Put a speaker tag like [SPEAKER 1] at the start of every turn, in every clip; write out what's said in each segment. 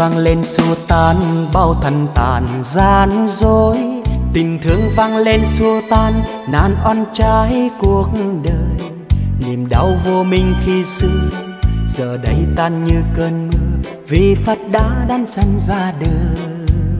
[SPEAKER 1] vang lên xua tan bao thần tàn gian dối. Tình thương vang lên xua tan nan oan trái cuộc đời. Niềm đau vô minh khi xưa giờ đây tan như cơn mưa, vì Phật đã đan sanh ra đời.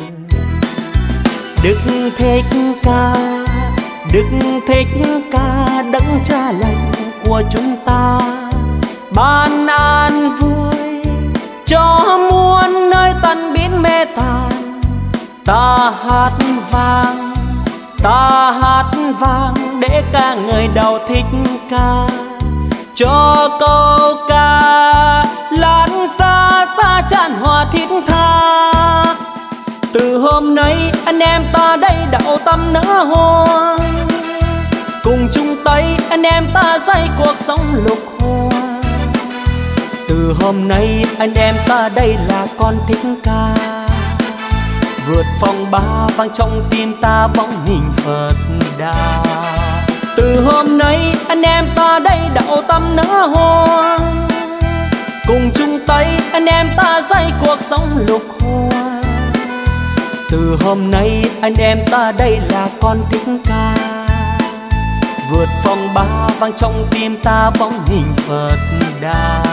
[SPEAKER 1] Đức Thích Ca, Đức Thích Ca đấng cha lành của chúng ta, ban an vui cho muôn nơi tan biến mê tàn. Ta hát vang, ta hát vang để ca người đầu thích ca, cho câu ca lan xa xa tràn hòa thiết tha. Từ hôm nay anh em ta đây đậu tâm nở hoa, cùng chung tay anh em ta xây cuộc sống lục hoa. Từ hôm nay anh em ta đây là con thích ca, vượt phong ba vang trong tim ta bóng hình Phật Đà. Từ hôm nay anh em ta đây đậu tâm nở hoa, cùng chung tay anh em ta xây cuộc sống lục hoa. Từ hôm nay anh em ta đây là con thích ca, vượt phong ba vang trong tim ta bóng hình Phật Đà.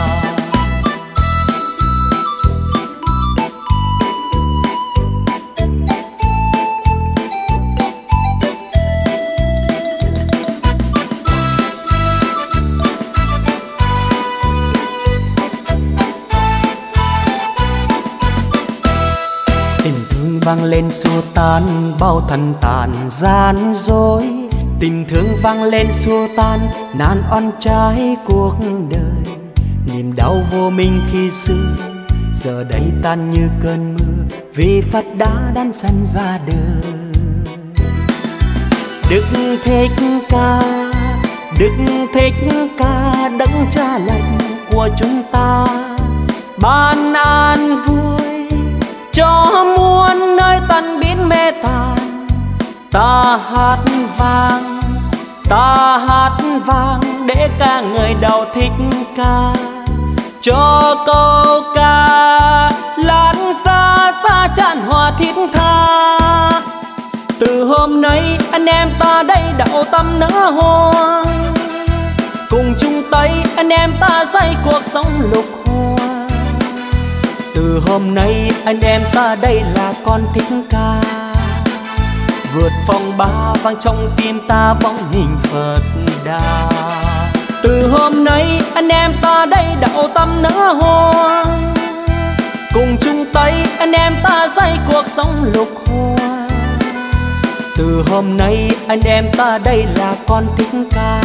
[SPEAKER 1] Vang lên xua tan bao thần tàn gian dối. Tình thương vang lên xua tan nan oan trái cuộc đời. Niềm đau vô minh khi xưa giờ đây tan như cơn mưa, vì Phật đã đan sanh ra đời. Đức Thích Ca, Đức Thích Ca đấng cha lành của chúng ta, ban an vui cho muôn nơi tan biến mê tàn. Ta hát vang, ta hát vang để ca người đầu thích ca, cho câu ca lan xa xa tràn hòa thiết tha. Từ hôm nay anh em ta đây đậu tâm nở hoa, cùng chung tay anh em ta xây cuộc sống lục hoa. Từ hôm nay anh em ta đây là con thích ca, vượt phong ba vang trong tim ta bóng hình Phật Đà. Từ hôm nay anh em ta đây đậu tâm nở hoa, cùng chung tay anh em ta xây cuộc sống lục hoa. Từ hôm nay anh em ta đây là con thích ca,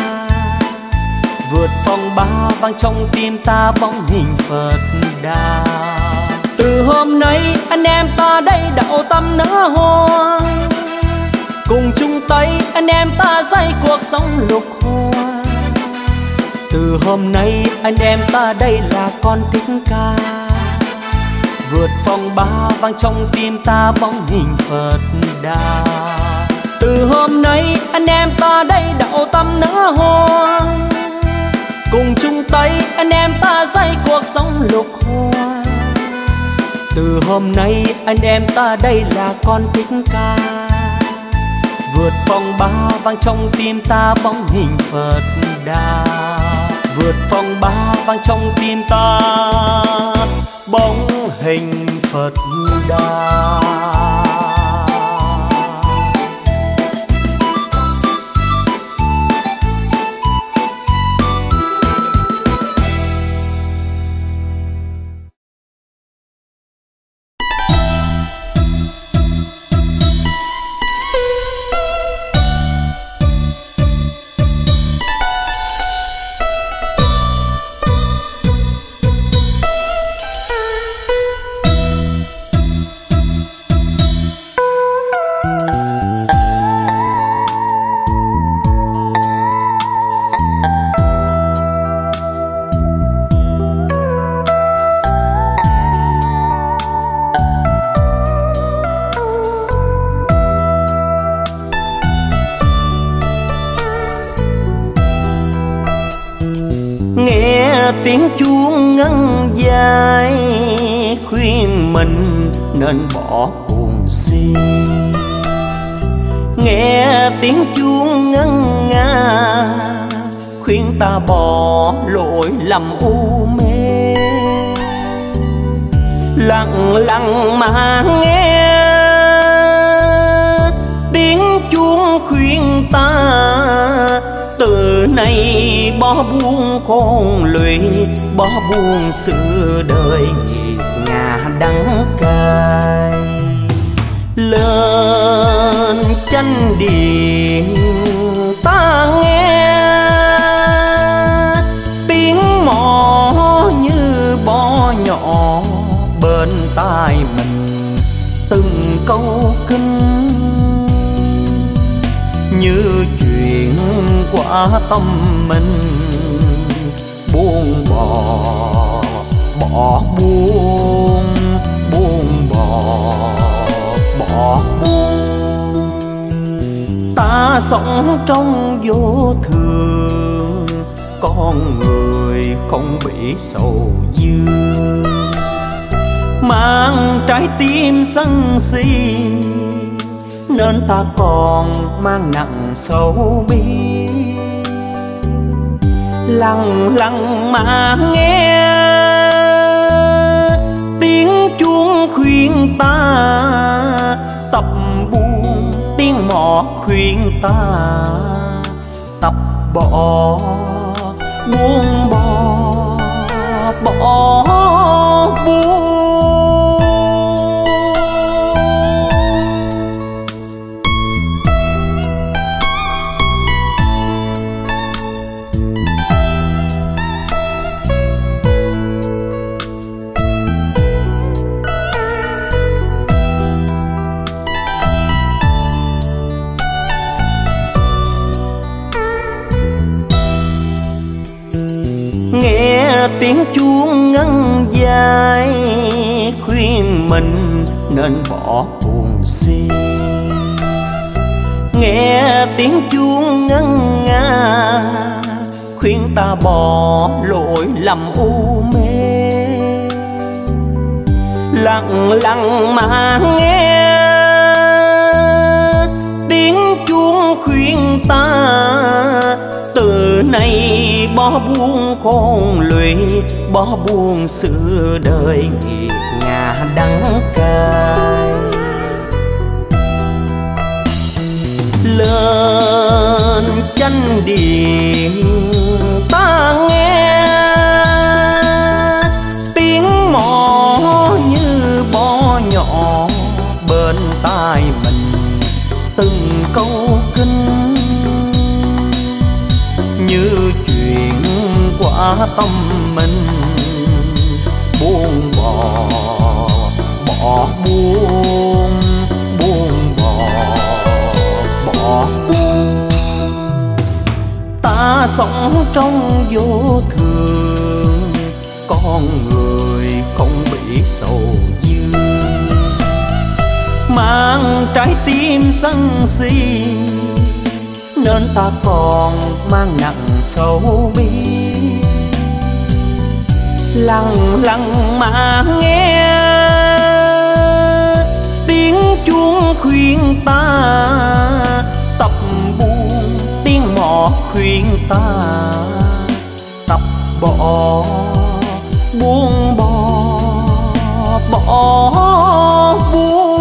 [SPEAKER 1] vượt phong ba vang trong tim ta bóng hình Phật Đà. Từ hôm nay anh em ta đây đậu tâm nở hoa, cùng chung tay anh em ta xây cuộc sống lục hoa. Từ hôm nay anh em ta đây là con thích ca, vượt phong ba vang trong tim ta bóng hình Phật Đà. Từ hôm nay anh em ta đây đậu tâm nở hoa, cùng chung tay anh em ta xây cuộc sống lục hoa. Từ hôm nay anh em ta đây là con thích ca, vượt phong ba vang trong tim ta bóng hình Phật Đà. Vượt phong ba vang trong tim ta bóng hình Phật Đà.
[SPEAKER 2] Tiếng chuông ngân dài
[SPEAKER 1] khuyên mình nên bỏ cuồng si. Nghe tiếng chuông ngân nga khuyên ta bỏ lỗi lầm u mê. Lặng lặng mà nghe tiếng chuông khuyên ta từ nay bỏ buông khôn lụy, bỏ buông sự đời nghiệt ngã đắng cay. Lên chánh điện ta nghe tiếng mõ như bó nhỏ bên tai mình, từng câu kinh như chuyện qua tâm mình. Buông bỏ bỏ buông, buông bỏ bỏ buông. Ta sống trong vô thường, con người không bị sầu dương. Mang trái tim sân si nên ta còn mang nặng sâu bi. Lặng lặng mà nghe tiếng chuông khuyên ta tập buông, tiếng mõ khuyên ta tập bỏ, buông bỏ bỏ buông. Nghe tiếng chuông ngân dài khuyên mình nên bỏ cuồng si. Nghe tiếng chuông ngân nga khuyên ta bỏ lỗi lầm u mê. Lặng lặng mà nghe tiếng chuông khuyên ta từ nay bỏ buông khôn lụy, bỏ buông sự đời nghiệt ngã đắng cay. Lên chánh điện ta nghe tiếng mõ như bó nhỏ bên tai mình, từng câu kinh như chuyện qua tâm mình. Buông bỏ bỏ buông, buông bỏ bỏ buông. Ta sống trong vô thường, con người không bị sầu dương. Mang trái tim sân si nên ta còn mang nặng sâu bi. Lặng lặng mà nghe tiếng chuông khuyên ta tập buông, tiếng mõ khuyên ta tập bỏ, buông bỏ bỏ buông.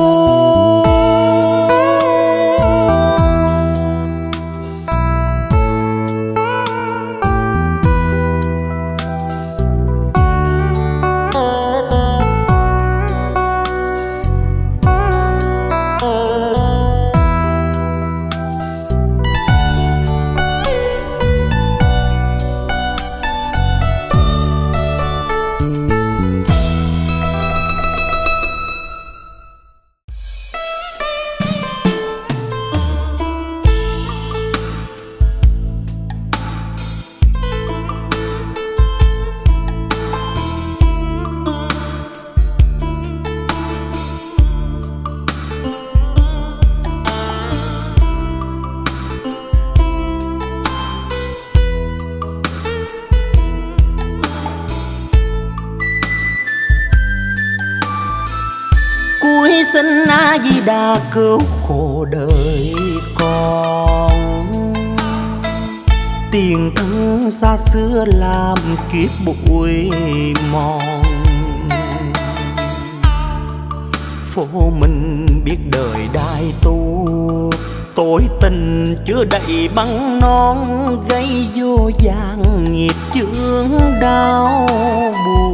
[SPEAKER 1] xin A Di Đà cứu khổ đời con. Tiền thân xa xưa làm kiếp bụi mòn, phố mình biết đời đại tu, tội tình chưa đầy băng non, gây vô vàn nghiệp chướng đau buồn.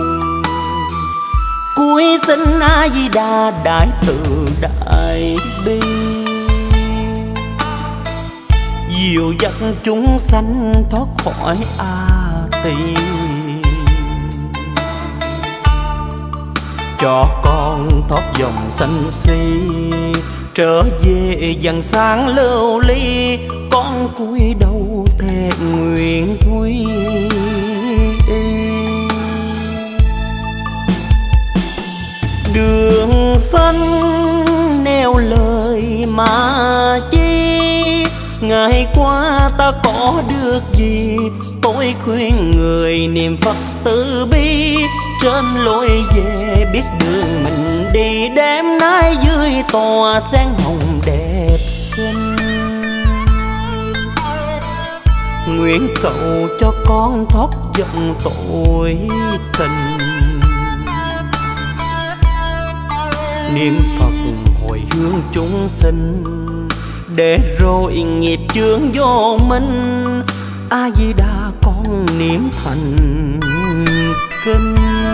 [SPEAKER 1] Cuối xin A Di Đà đại từ đại bi, dìu dắt chúng sanh thoát khỏi A Tỳ. Cho con thoát dòng sanh si, trở về dần sáng lưu ly, con cúi đầu thề nguyện quy y. Đường xanh neo lời mà chi, ngày qua ta có được gì? Tôi khuyên người niệm Phật từ bi, trên lối về biết đường mình đi, đêm nay dưới tòa sen hồng đẹp xinh. Nguyện cầu cho con thoát vọng tội tình, niệm Phật hồi hướng chúng sinh, để rồi nghiệp chướng vô minh. A Di Đà con niệm thành kinh.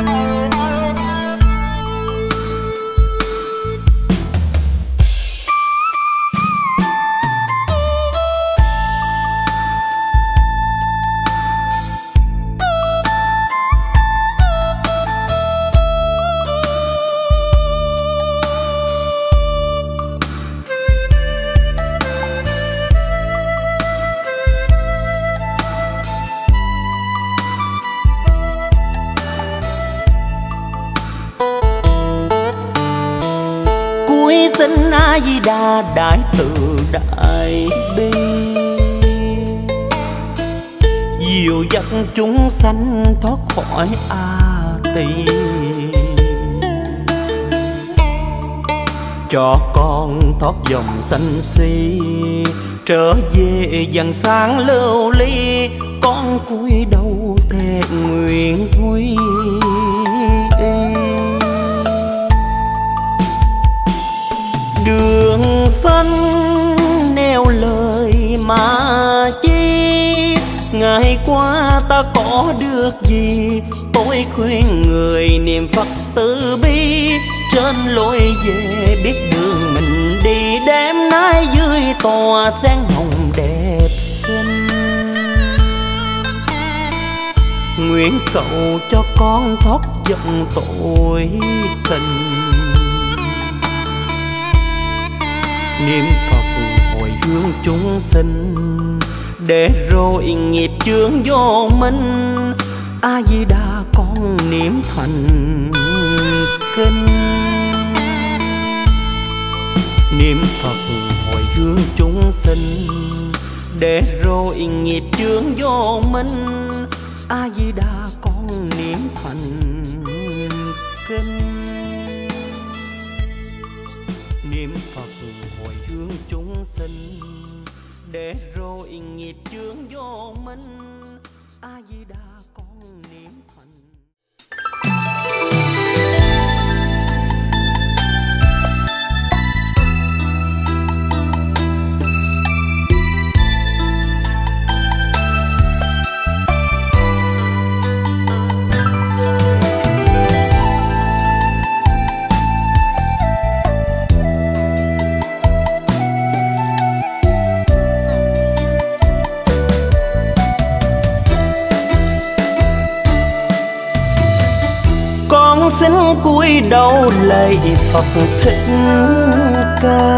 [SPEAKER 1] Xin A Di Đà đại từ đại bi, dìu dắt chúng sanh thoát khỏi A Tỳ. Cho con thoát dòng sanh si, trở về dần sáng lưu ly, con cúi đầu thề nguyện quy y. Đường xanh neo lời mà chi, ngày qua ta có được gì? Tôi khuyên người niệm Phật từ bi, trên lối về biết đường mình đi, đêm nay dưới tòa sen hồng đẹp xinh. Nguyện cầu cho con thoát vọng tội tình, niệm Phật hồi hướng chúng sinh, để rồi nghiệp chướng vô minh. A Di Đà con niệm thành kinh. Niệm Phật hồi hướng chúng sinh, để rồi nghiệp chướng vô minh. A Di Đà con niệm thành kinh. Niệm Phật hồi hướng chúng sinh, để rồi nghiệp chướng vô minh. A Di Đà con niệm thành. Xin cúi đầu lạy Phật Thích Ca,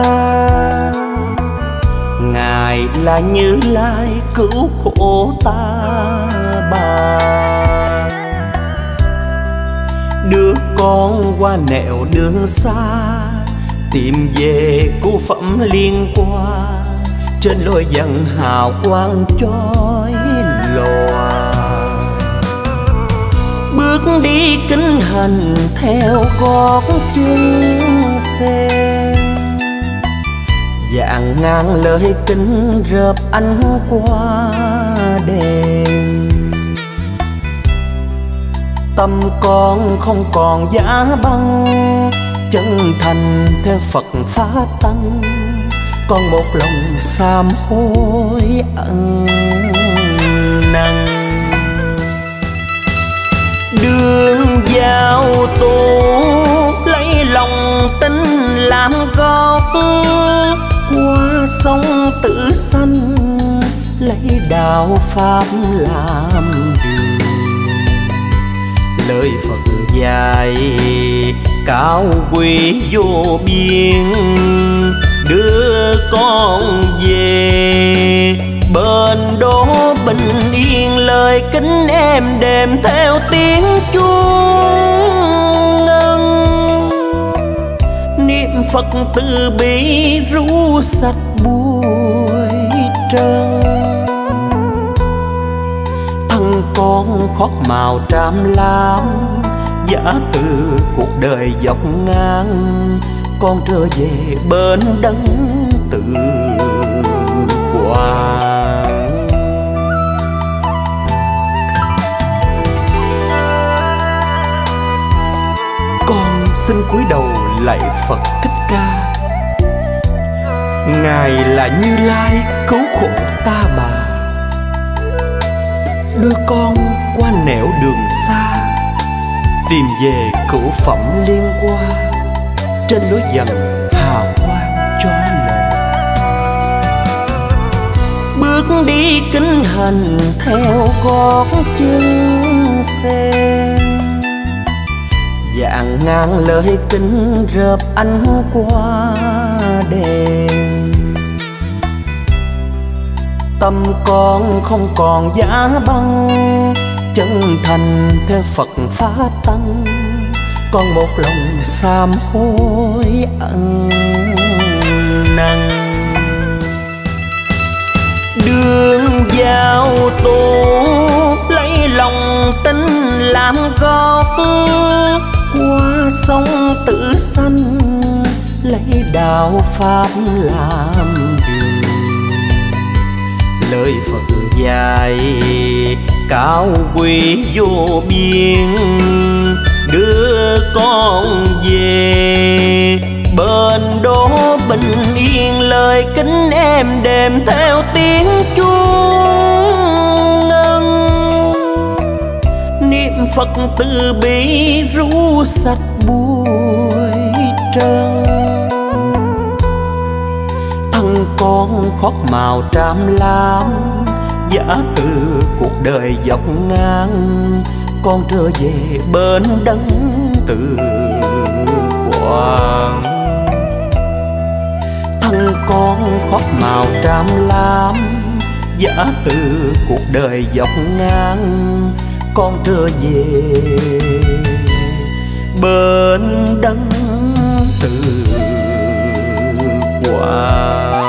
[SPEAKER 1] Ngài là Như Lai cứu khổ ta bà. Đứa con qua nẻo đường xa, tìm về cứu phẩm liên qua, trên lối dần hào quang chói lòa. Bước đi kính hành theo gót chân sen. Vạn ngàn lời kính rợp ánh qua đèn. Tâm con không còn giá băng, chân thành theo Phật pháp tăng. Con một lòng sám hối ăn năn. Đường vào tù lấy lòng tin làm gót, qua sông Tử Xanh lấy đạo pháp làm đường. Lời Phật dạy cao quý vô biên, đưa con về bên đó bình yên. Lời kính êm đềm theo tiếng chuông ngân, niệm Phật từ bi rũ sạch bụi trần. Thân con khót màu tràm lam, giả từ cuộc đời dọc ngang. Con trở về bên đấng tự quang. Con xin cúi đầu lạy Phật Thích Ca, Ngài là Như Lai cứu khổ ta bà. Đưa con qua nẻo đường xa, tìm về cửu phẩm liên hoa. Trên núi dần hào quang cho lòng, bước đi kính hành theo gót chân sen. Vạn ngàn lời kính rợp ánh qua đèn. Tâm con không còn giá băng, chân thành theo Phật pháp tăng. Con một lòng sám hối ăn năn. Đường vào tù lấy lòng tin làm gót, qua sông Tử Xanh lấy đạo pháp làm đường. Lời Phật dạy cao quý vô biên, đưa con về bên đó bình yên. Lời kính êm đềm theo tiếng chuông ngân, niệm Phật từ bi rũ sạch bụi trần. Thân con khót màu tràm lam, giả từ cuộc đời dọc ngang. Con trở về bên đấng tự quang. Thân con khót màu tràm lam, giả từ cuộc đời dọc ngang. Con trở về bên đấng tự quang.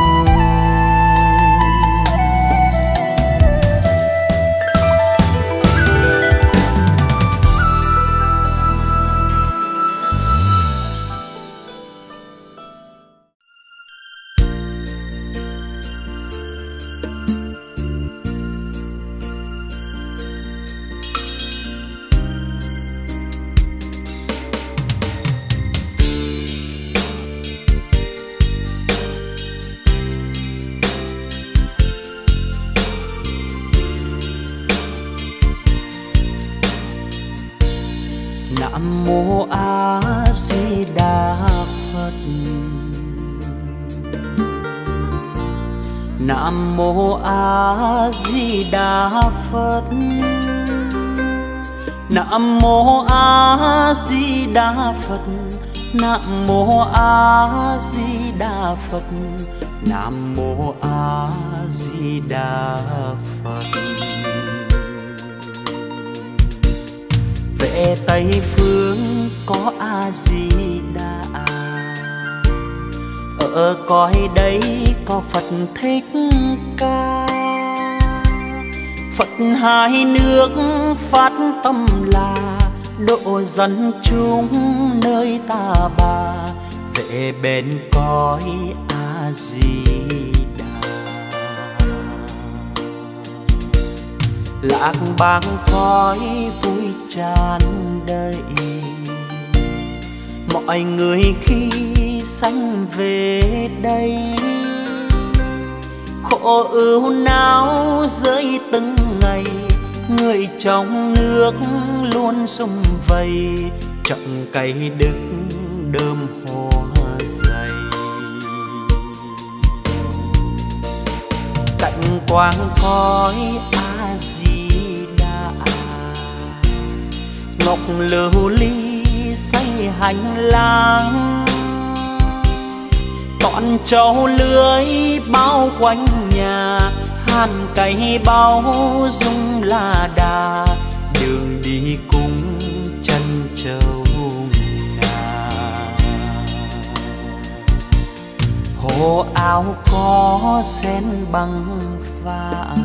[SPEAKER 2] Nam mô A Di Đà Phật. Nam mô A Di Đà Phật. Nam mô A Di Đà Phật. Nam mô A Di Đà Phật. Nam mô A Di Đà Phật. Về Tây phương có A Di Đà, ở cõi đấy có Phật Thích Ca. Phật hai nước phát tâm là độ dân chúng nơi ta bà, về bên cõi A Di Đà. Lạc bang cõi vui tràn đầy, mọi người khi sanh về đây, khổ ưu não rơi từng ngày, người trong nước luôn sum vầy, trọng cây đức đơm hoa dày. Cảnh quang cõi A Di Đà, ngọc lưu ly xây hành lang, toàn châu lưới bao quanh nhà, hàn cây bao dung là đà, đường đi cùng chân châu ngà. Hồ áo có sen bằng vàng,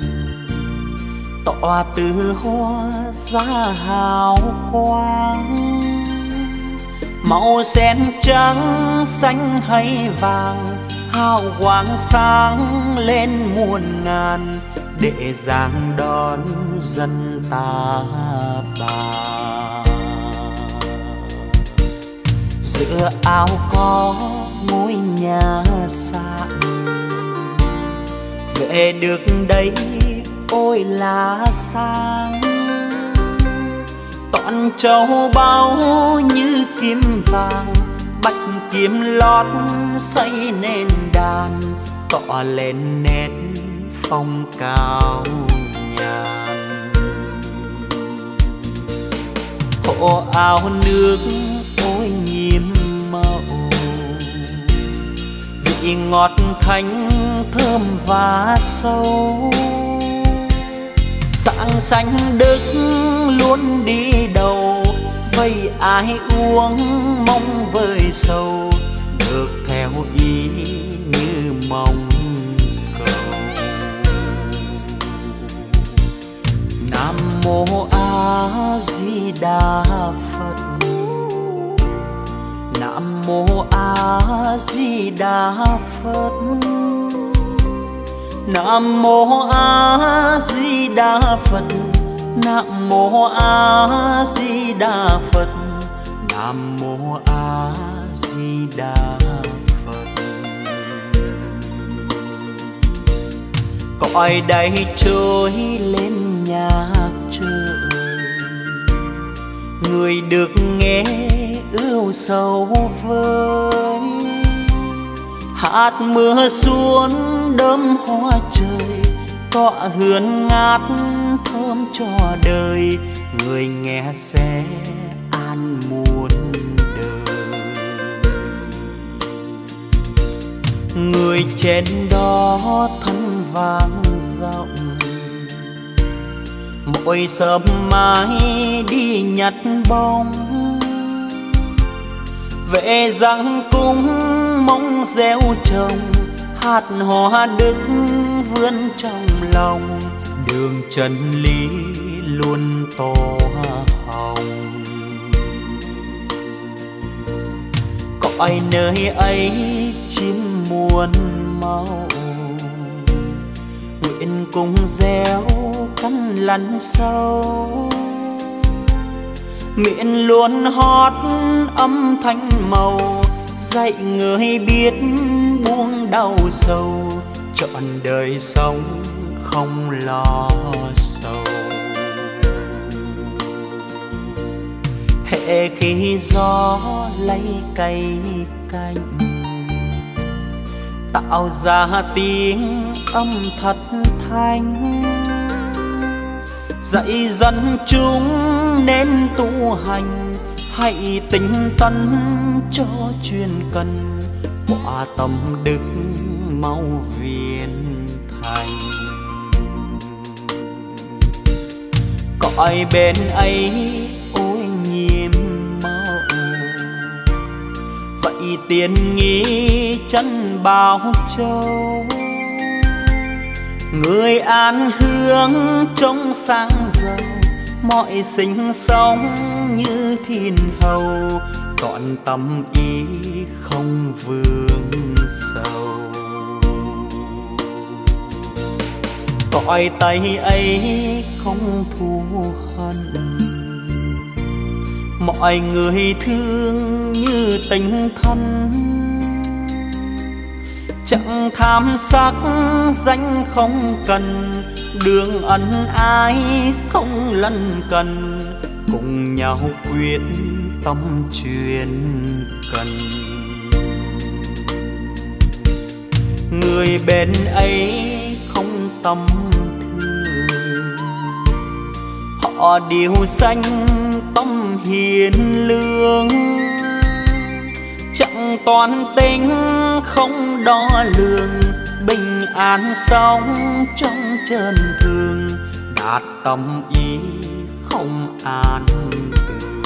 [SPEAKER 2] tọa từ hoa ra hào quang, màu sen trắng xanh hay vàng, hào quang sáng lên muôn ngàn, để giang đón dân ta bà. Giữa áo có ngôi nhà sàn, về được đây ôi là sang, toàn châu báu như kim vàng, bạch kim lót xây nên đàn, tọa lên nét phong cao nhàn. Hộ áo nước ôi nhiệm màu, vị ngọt thanh thơm và sâu, sáng xanh đức luôn đi đầu, vây ai uống mong vơi sầu, được theo ý như mong cầu. Nam mô A Di Đà Phật, Nam mô A Di Đà Phật, Nam mô A Di Đà Phật, Nam mô A Di Đà Phật, Nam mô A Di Đà Phật. Cõi đây trôi lên nhạc trời, người được nghe ưu sầu vơi, hạt mưa xuống đơm hoa trời, tọa hương ngát thơm cho đời, người nghe sẽ an muôn đời. Người trên đó thân vàng rộng, mỗi sớm mai đi nhặt bông, về rằng cung mong gieo trồng, hạt hoa đức vươn trong lòng, đường chân lý luôn tỏa hồng. Cõi nơi ấy chim muôn màu, nguyện cùng gieo căn lăn sâu, miệng luôn hót âm thanh màu, dạy người biết buông đau sầu, trọn đời sống không lo sầu. Hễ khi gió lay cây cành, tạo ra tiếng âm thật thanh, dạy dân chúng nên tu hành, hãy tinh tấn cho chuyên cần, quả tâm đức mau viên thành. Cõi bên ấy ôi nhiệm màu, vậy tiền nghi chân Bảo Châu, người an hương trong sáng giàu, mọi sinh sống như thiên hầu, trọn tâm ý không vương sầu. Cõi tay ấy không thù hận, mọi người thương như tình thân. Chẳng tham sắc danh không cần, đường ân ái không lân cần, cùng nhau quyết tâm chuyên cần. Người bên ấy không tâm thương, họ điều xanh tâm hiền lương. Chẳng toán tính không đo lường, bình an sống trong chân thường, đạt tâm ý không an tường.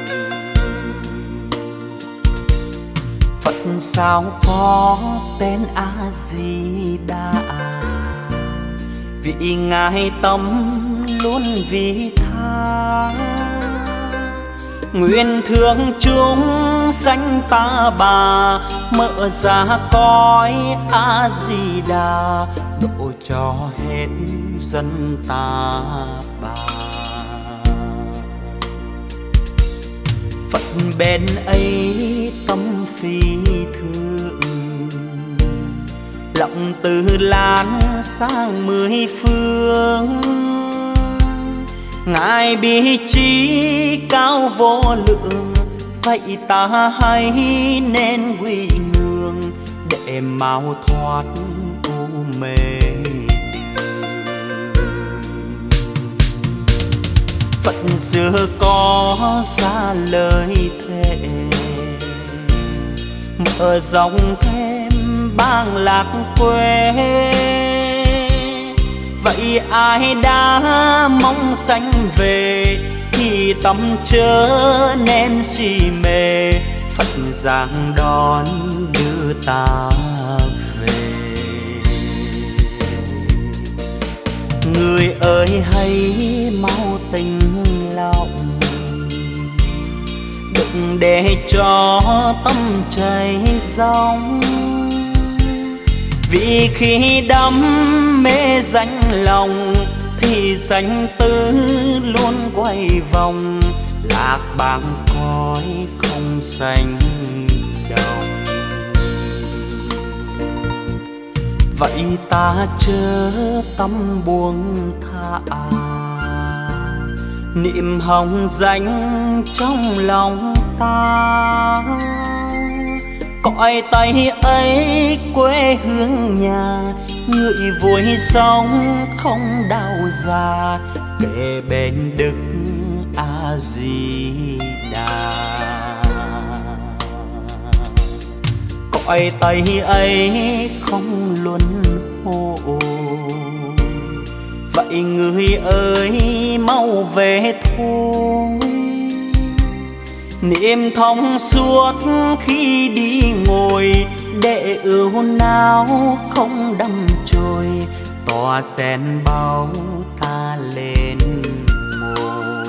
[SPEAKER 2] Phật sao có tên A Di Đà, vì ngài tâm luôn vị tha. Nguyện thương chúng sanh ta bà, mở ra cõi A Di Đà, độ cho hết dân ta bà. Phật bên ấy tâm phi thường, lòng từ lan sang mười phương. Ngài bi trí cao vô lượng, vậy ta hãy nên quy ngưỡng, để mau thoát u mê. Phật xưa có ra lời thề, mở rộng thêm bang lạc quê. Vậy ai đã mong sanh về, thì tâm chớ nên si mê. Phật giang đón đưa ta về. Người ơi hãy mau tỉnh lòng, đừng để cho tâm cháy rong. Vì khi đắm mê danh lòng, thì sanh tử luôn quay vòng, lạc bạc cõi không sanh đồng. Vậy ta chớ tâm buông thả, niệm hồng danh trong lòng ta. Cõi tay ấy quê hương nhà, người vui sống không đau già, kề bên Đức A Di Đà. Cõi tay ấy không luân hồi, vậy người ơi mau về thôi. Niệm thông suốt khi đi ngồi, để ưu nào không đâm chồi, tòa sen bao ta lên ngồi.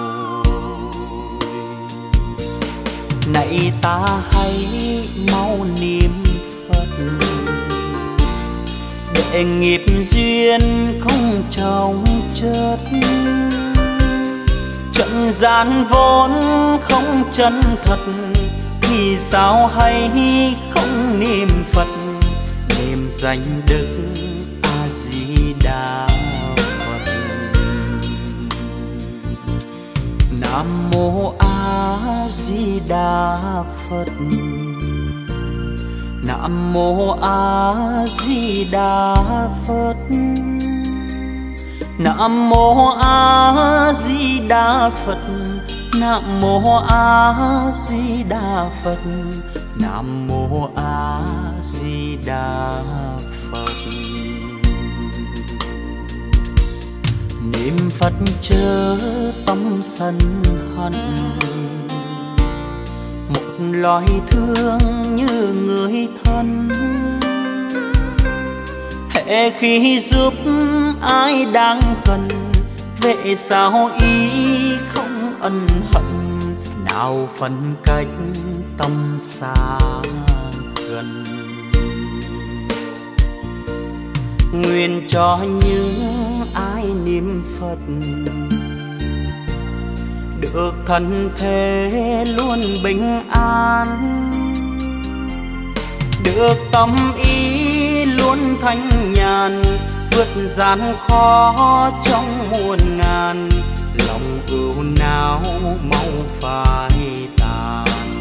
[SPEAKER 2] Này ta hãy mau niệm Phật, để nghiệp duyên không chồng chất. Trận gian vốn không chân thật, thì sao hay không niệm Phật, niệm danh Đức A Di Đà Phật. Nam mô A Di Đà Phật, Nam mô A Di Đà Phật, Nam mô A Di Đà Phật, Nam mô A Di Đà Phật, Nam mô A Di Đà Phật. Niệm Phật chớ tâm sân hận, một loài thương như người thân. Hễ khi giúp ai đang cần, vậy sao ý không ân hận, nào phân cách tâm xa gần. Nguyện cho những ai niệm Phật được thân thế luôn bình an, được tâm ý luôn thanh nhàn, vượt gian khó trong muôn ngàn, lòng ưu não mau phai tàn.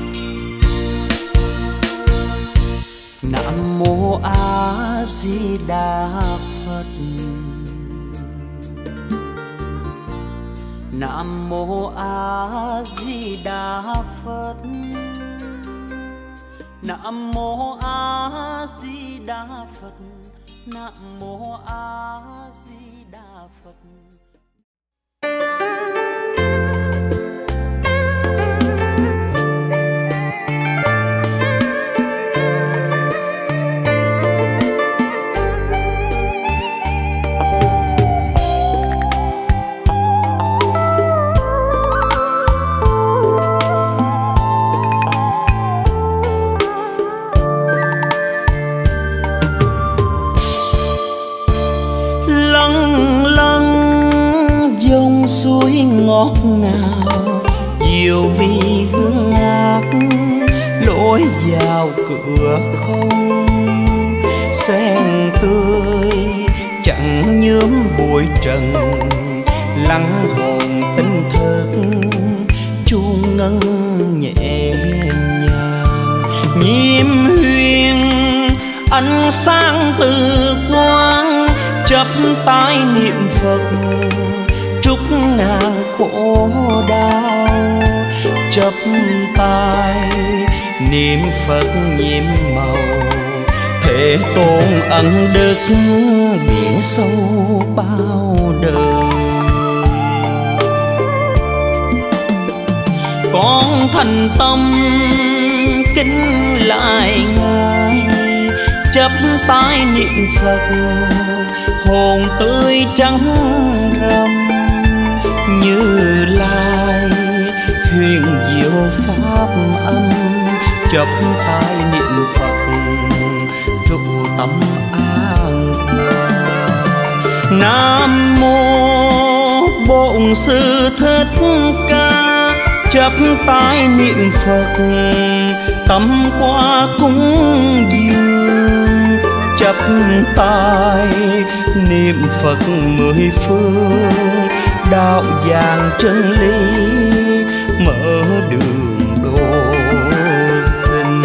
[SPEAKER 2] Nam mô A Di Đà Phật. Nam mô A Di Đà Phật. Nam mô A Di Đà Phật. Nam mô A Di Đà Phật. Suối ngọt ngào diệu vi hương ngát, lối vào cửa không sen tươi chẳng nhuốm bụi trần, lắng hồn tinh thức chuông ngân nhẹ nhàng. Nhiễm huyền ánh sáng từ quang, chắp tay niệm Phật trút ngàn khổ đau, chắp tay niệm Phật nhiệm màu, Thế Tôn ân đức biển sâu bao đời. Con thành tâm kính lại Ngài, chắp tay niệm Phật hồn tươi trắng râm. Như Lai huyền diệu pháp âm, chắp tay niệm Phật trụ tâm an hòa. Nam mô Bổn Sư Thích Ca, chắp tay niệm Phật tâm qua cúng dường, chắp tay niệm Phật mười phương, đạo vàng chân lý mở đường độ sinh.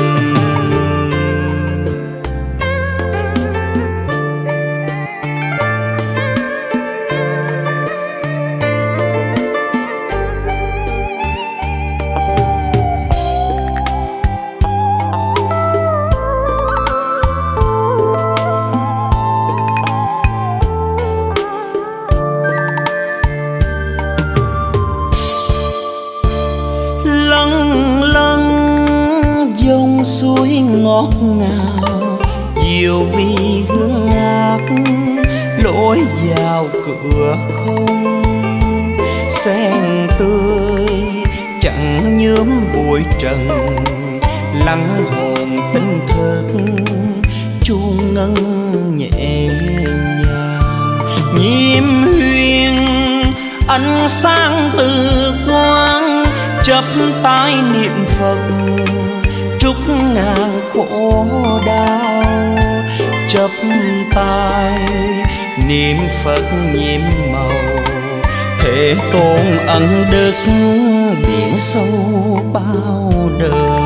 [SPEAKER 2] Suối ngọt ngào diệu vi hương ngát, lối vào cửa không sen tươi chẳng nhuốm bụi trần, lắng hồn tinh thức chuông ngân nhẹ nhàng. Nhiễm huyền ánh sáng từ quang, chắp tay niệm Phật trút ngàn khổ đau, chắp tay niệm Phật nhiệm màu, Thế Tôn ân đức biển sâu bao đời.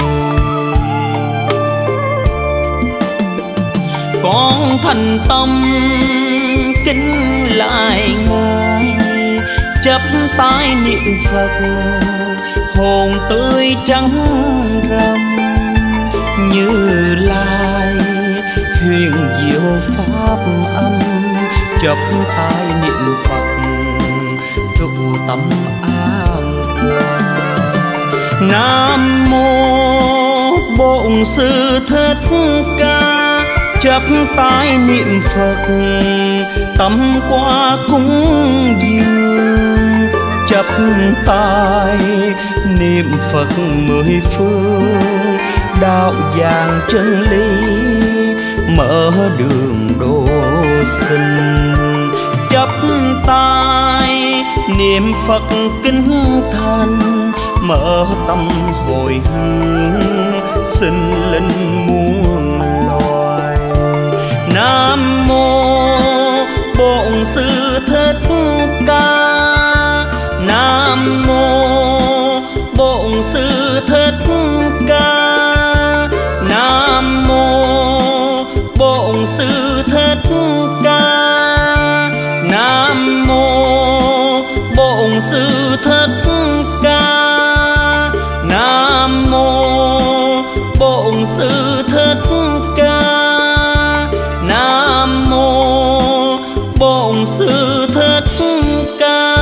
[SPEAKER 2] Con thành tâm kính lại Ngài, chắp tay niệm Phật hồn tươi trắng râm. Như Lai huyền diệu pháp âm, chắp tay niệm Phật trụ tâm an hòa. Nam mô Bổn Sư Thích Ca, chắp tay niệm Phật tâm qua cúng dường, chắp tay niệm Phật mười phương, đạo giảng chân lý mở đường độ sinh. Chắp tay niệm Phật kính thành, mở tâm hồi hướng sinh linh muôn loài. Nam mô Bổn Sư Thích Ca, Nam mô Bổn Sư Thích Ca, Nam mô Bổn Sư Thích Ca, Nam mô Bổn Sư Thích Ca, Nam mô Bổn Sư Thích Ca, Nam mô Bổn Sư Thích Ca.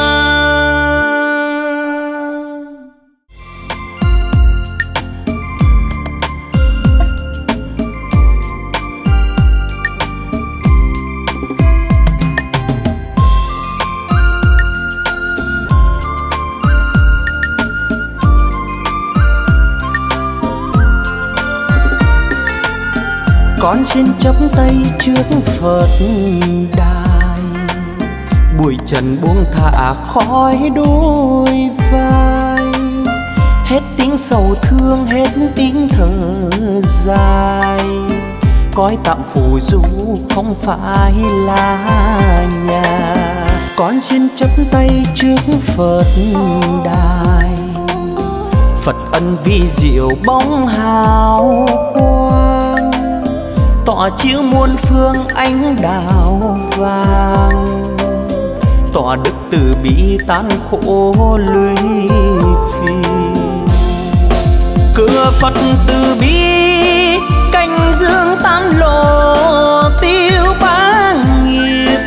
[SPEAKER 1] Con xin chắp tay trước Phật đài, bụi trần buông thả khói đôi vai. Hết tiếng sầu thương, hết tiếng thở dài, cõi tạm phù du không phải là nhà. Con xin chắp tay trước Phật đài, Phật ân vi diệu bóng hào quang, tỏa chiếu muôn phương ánh đào vàng, tỏa đức từ bi tan khổ lụy phiền. Cửa Phật từ bi canh dương tam lộ tiêu bá nghiệp.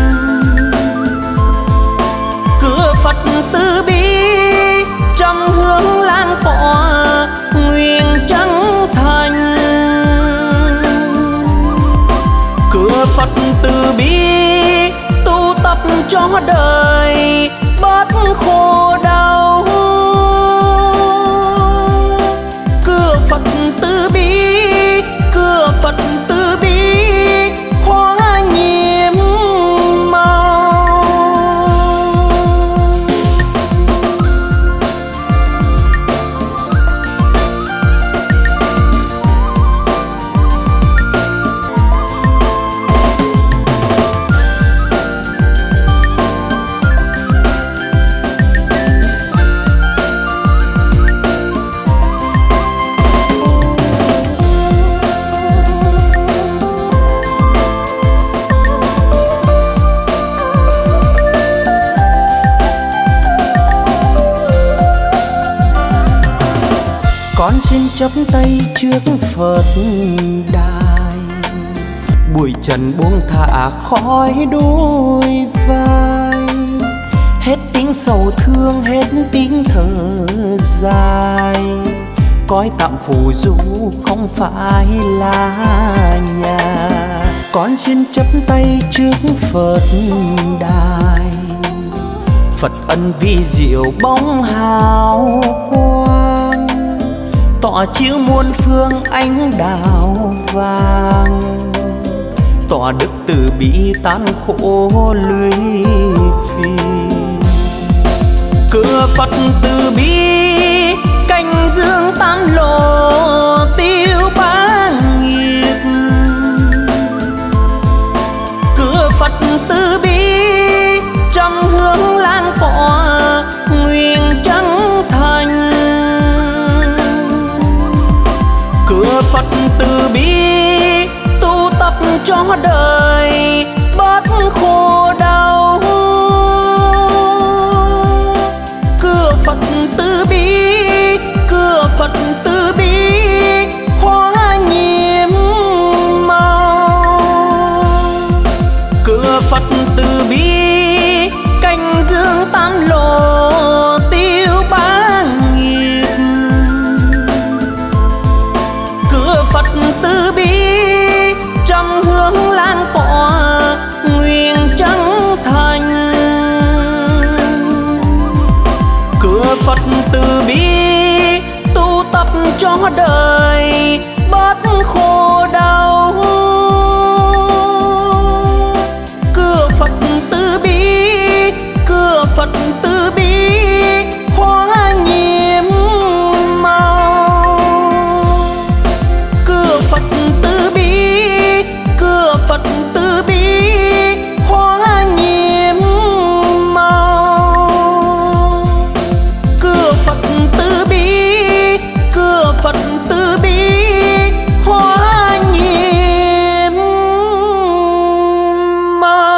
[SPEAKER 1] Cửa Phật từ bi trong hướng lan tỏa nguyện trắng thành. Cửa Phật từ bi tu tập cho đời bớt khổ đau. Cửa Phật từ bi, cửa Phật từ bi hóa nhiệm màu. Con xin chắp tay trước Phật đài, bụi trần buông thả khói đôi vai. Hết tiếng sầu thương, hết tiếng thở dài, cõi tạm phù du không phải là nhà. Con xin chắp tay trước Phật đài, Phật ân vi diệu bóng hào quang, tỏa chiếu muôn phương ánh đào vàng, tỏa đức từ bi tan khổ lụy phiền. Cửa Phật từ bi canh dương tam lộ tiêu bá nghiệp. Cửa Phật từ bi trong hướng lan tỏa nguyện trắng thành. Cửa Phật từ bi tu tập cho đời bớt khổ đau. Cửa Phật từ bi, cửa Phật từ bi hóa nhiệm màu. Cửa Phật từ bi canh dương tam lộ tiêu bá nghiệp. Cửa Phật từ bi trong hướng lan tỏa nguyện trắng thành. đời bớt khổ đau. Cửa Phật từ bi, cửa Phật từ bi, hóa nhiệm màu. Cửa Phật từ bi, cửa Phật từ bi, hóa nhiệm màu. Cửa Phật từ bi, cửa Phật từ bi, hóa nhiệm màu.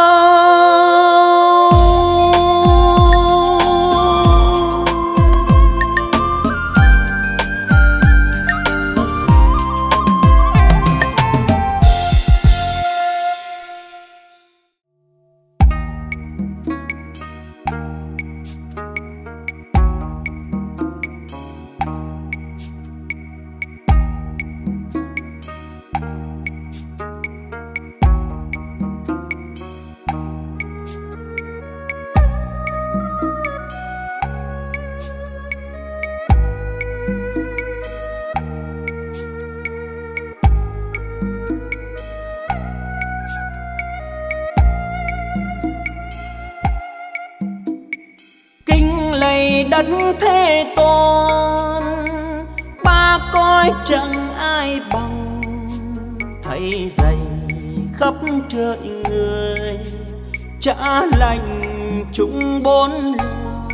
[SPEAKER 1] Đất Thế Tôn, ba cõi chẳng ai bằng. Thầy dày khắp trời người, trả lành chúng bốn loài.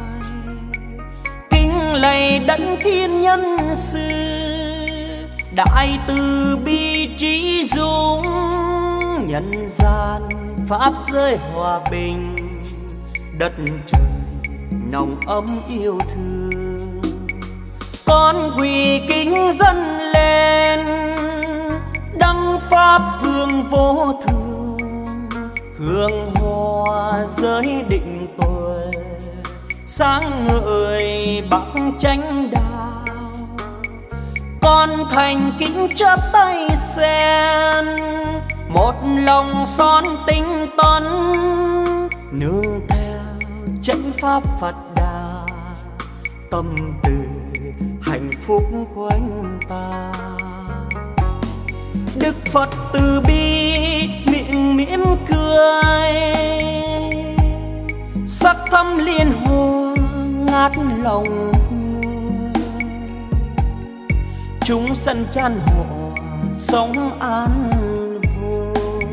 [SPEAKER 1] Kính lạy Đấng Thiên Nhân Sư, đại từ bi trí dũng. Nhân gian pháp giới hòa bình, đất trời nồng ấm yêu thương. Con quỳ kính dâng lên đăng pháp vương vô thường. Hương hoa giới định tuệ, sáng ngời bắc chánh đạo. Con thành kính chắp tay sen, một lòng son tinh tấn. Nương theo chánh pháp Phật Đà, tâm từ hạnh phúc quanh ta. Đức Phật từ bi miệng mỉm cười, sắc thắm liên hoa ngát lòng người. Chúng sanh chan hòa sống an vui.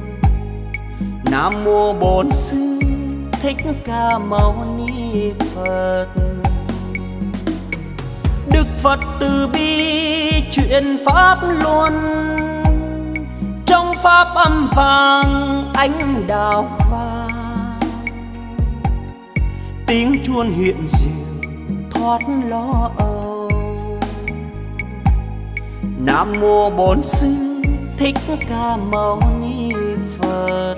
[SPEAKER 1] Nam mô Bổn Sư Thích Ca Mâu Ni Phật. Đức Phật từ bi truyền pháp luân, trong pháp âm vang ánh đào vàng. Tiếng chuông hiện diệu thoát lo âu. Nam mô Bổn Sư Thích Ca Mâu Ni Phật.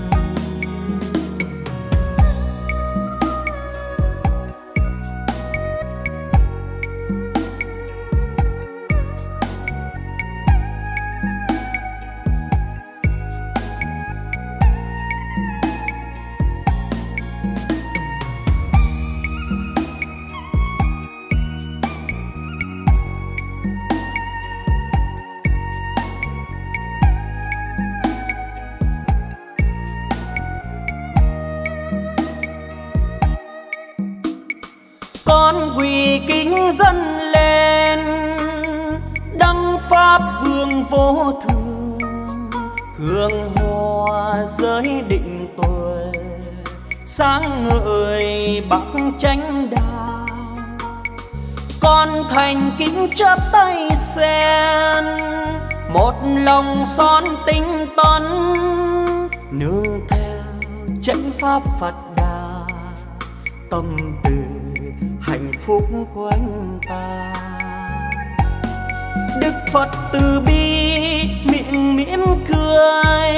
[SPEAKER 1] Con quỳ kính dâng lên đăng pháp vương vô thường. Hương hoa giới định tuệ, sáng ngời bắc chánh đạo. Con thành kính chắp tay sen, một lòng son tinh tấn. Nương theo chánh pháp Phật Đà, tâm từ hạnh phúc quanh ta. Đức Phật từ bi miệng mỉm cười,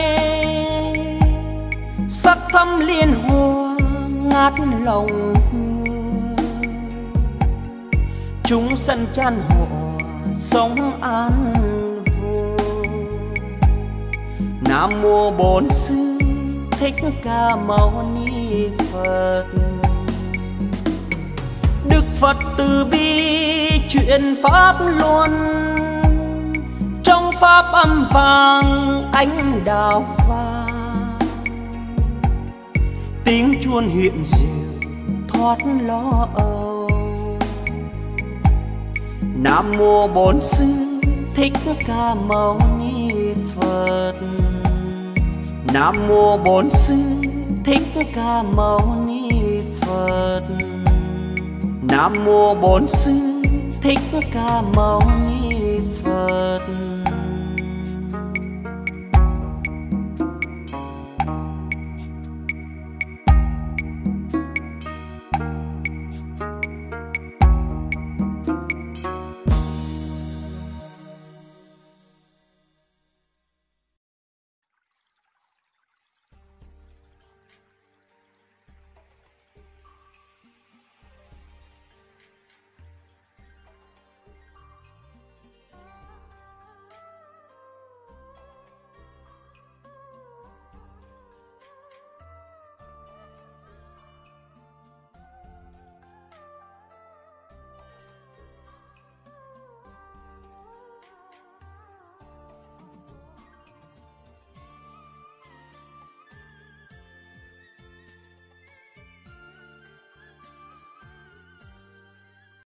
[SPEAKER 1] sắc thắm liên hoa ngát lòng người. Chúng sanh chan hòa sống an vui. Nam mô Bổn Sư Thích Ca Mâu Ni Phật. Đức Phật từ bi chuyện pháp luân. Trong pháp âm vang ánh đào vàng, tiếng chuông hiện diệu thoát lo âu. Nam mô Bổn Sư Thích Ca Mâu Ni Phật. Nam mô Bổn Sư Thích Ca Mâu Ni Phật. Nam mô Bổn Sư Thích Ca Mâu Ni Phật.